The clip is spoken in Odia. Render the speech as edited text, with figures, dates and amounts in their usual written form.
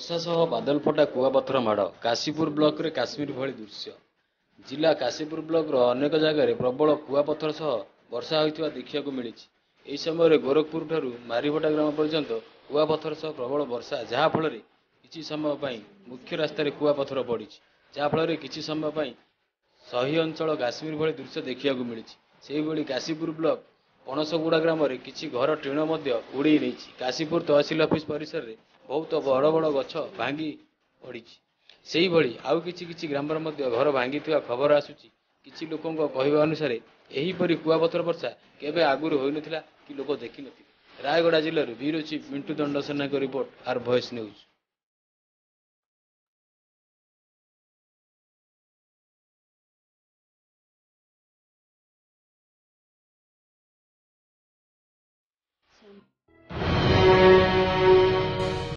ବର୍ଷା ସହ ବାଦଲ ଫଟା କୁଆପଥର ମାଡ଼ କାଶୀପୁର ବ୍ଲକରେ କାଶ୍ମୀର ଭଳି ଦୃଶ୍ୟ। ଜିଲ୍ଲା କାଶୀପୁର ବ୍ଲକର ଅନେକ ଜାଗାରେ ପ୍ରବଳ କୁଆପଥର ସହ ବର୍ଷା ହୋଇଥିବା ଦେଖିବାକୁ ମିଳିଛି। ଏହି ସମୟରେ ଗୋରଖପୁର ଠାରୁ ମାରିଭଟା ଗ୍ରାମ ପର୍ଯ୍ୟନ୍ତ କୁଆପଥର ସହ ପ୍ରବଳ ବର୍ଷା, ଯାହାଫଳରେ କିଛି ସମୟ ପାଇଁ ମୁଖ୍ୟ ରାସ୍ତାରେ କୁଆପଥର ପଡ଼ିଛି, ଯାହାଫଳରେ କିଛି ସମୟ ପାଇଁ ସହି ଅଞ୍ଚଳ କାଶ୍ମୀର ଭଳି ଦୃଶ୍ୟ ଦେଖିବାକୁ ମିଳିଛି। ସେହିଭଳି କାଶୀପୁର ବ୍ଲକ ପଣସଗୁଡ଼ା ଗ୍ରାମରେ କିଛି ଘର ଟିଣ ମଧ୍ୟ ଉଡ଼େଇ ନେଇଛି। କାଶୀପୁର ତହସିଲ ଅଫିସ ପରିସରରେ ବହୁତ ବଡ଼ ବଡ଼ ଗଛ ଭାଙ୍ଗି ପଡ଼ିଛି। ସେହିଭଳି ଆଉ କିଛି ଗ୍ରାମରେ ମଧ୍ୟ ଘର ଭାଙ୍ଗିଥିବା ଖବର ଆସୁଛି। କିଛି ଲୋକଙ୍କ କହିବା ଅନୁସାରେ ଏହିପରି କୁଆପଥର ବର୍ଷା କେବେ ଆଗରୁ ହୋଇନଥିଲା କି ଲୋକ ଦେଖିନଥିଲେ। ରାୟଗଡ଼ା ଜିଲ୍ଲାରୁ ବ୍ୟୁରୋ ଚିଫ୍ ମିଣ୍ଟୁ ଦଣ୍ଡସେନାଙ୍କ ରିପୋର୍ଟ, ଆର୍ ଭଏସ୍ ନ୍ୟୁଜ୍।